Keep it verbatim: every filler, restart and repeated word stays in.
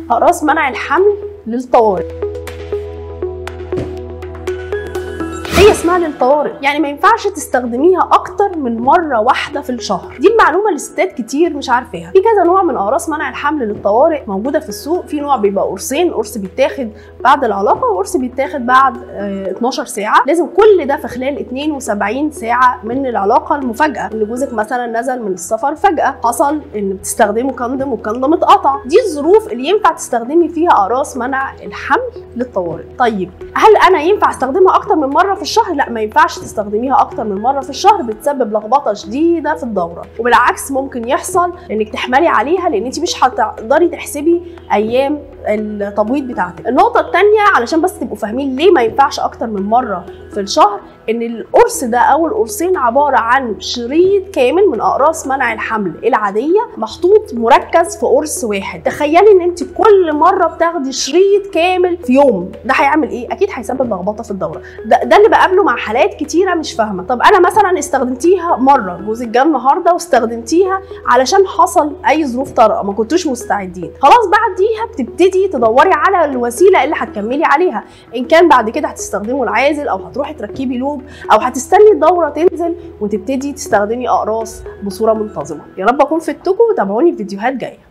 اقراص منع الحمل للطوارئ. هي اسمها للطوارئ، يعني ما ينفعش تستخدميها اكتر من مره واحده في الشهر. دي المعلومه اللي ستات كتير مش عارفاها. في كذا نوع من اقراص منع الحمل للطوارئ موجوده في السوق. في نوع بيبقى قرصين، قرص بيتاخد بعد العلاقه وقرص بيتاخد بعد اه اتناشر ساعه. لازم كل ده في خلال اتنين وسبعين ساعه من العلاقه المفاجاه، ان جوزك مثلا نزل من السفر فجاه، حصل ان بتستخدموا كاندوم والكاندوم اتقطع. دي الظروف اللي ينفع تستخدمي فيها اقراص منع الحمل للطوارئ. طيب هل انا ينفع استخدمها اكتر من مره في الشهر؟ لا، ما ينفعش تستخدميها اكتر من مره في الشهر، بتسبب لخبطه شديده في الدوره، وبالعكس ممكن يحصل انك تحملي عليها لان انت مش هتقدري تحسبي ايام التبويض بتاعتك. النقطه الثانيه علشان بس تبقوا فاهمين ليه ما ينفعش اكتر من مره في الشهر، ان القرص ده او القرصين عباره عن شريط كامل من اقراص منع الحمل العاديه محطوط مركز في قرص واحد. تخيلي ان انت كل مره بتاخدي شريط كامل في يوم، ده هيعمل ايه؟ اكيد هيسبب لخبطه في الدوره. ده, ده اللي بقابله مع حالات كتيره مش فاهمه. طب انا مثلا استخدمتيها مره، جوزك جه النهارده واستخدمتيها علشان حصل اي ظروف طارئه ما كنتوش مستعدين، خلاص بعديها بتبتدي تدوري على الوسيله اللي هتكملي عليها، ان كان بعد كده هتستخدموا العازل او هتروحي تركبي لوب او هتستني الدوره تنزل وتبتدي تستخدمي اقراص بصوره منتظمه. يا رب اكون فدتكم، وتابعوني في فيديوهات جايه.